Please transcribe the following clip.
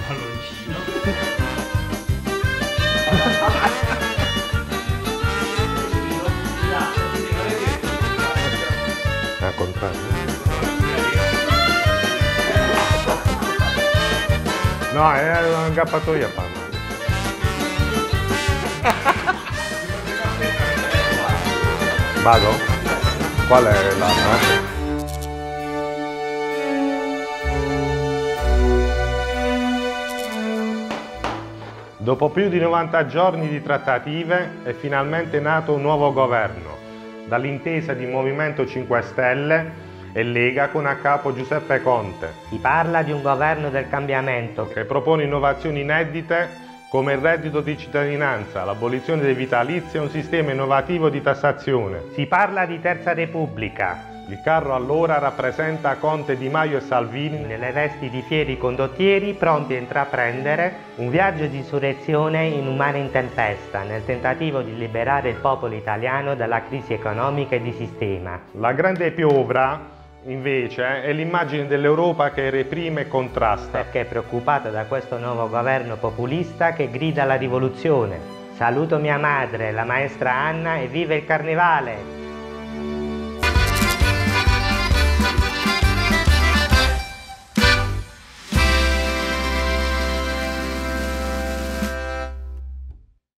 palloncino. Al contrario. No, è un aggappatoio a panna. Vado? Qual è l'arma? Dopo più di 90 giorni di trattative è finalmente nato un nuovo governo, dall'intesa di Movimento 5 Stelle e Lega con a capo Giuseppe Conte. Si parla di un governo del cambiamento Che propone innovazioni inedite come il reddito di cittadinanza, l'abolizione dei vitalizi e un sistema innovativo di tassazione. Si parla di Terza Repubblica, Il carro allora rappresenta Conte, Di Maio e Salvini nelle vesti di fieri condottieri pronti a intraprendere un viaggio di insurrezione in un mare in tempesta nel tentativo di liberare il popolo italiano dalla crisi economica e di sistema. La grande piovra, invece, è l'immagine dell'Europa che reprime e contrasta. Perché è preoccupata da questo nuovo governo populista che grida alla rivoluzione. Saluto mia madre, la maestra Anna, e viva il carnevale!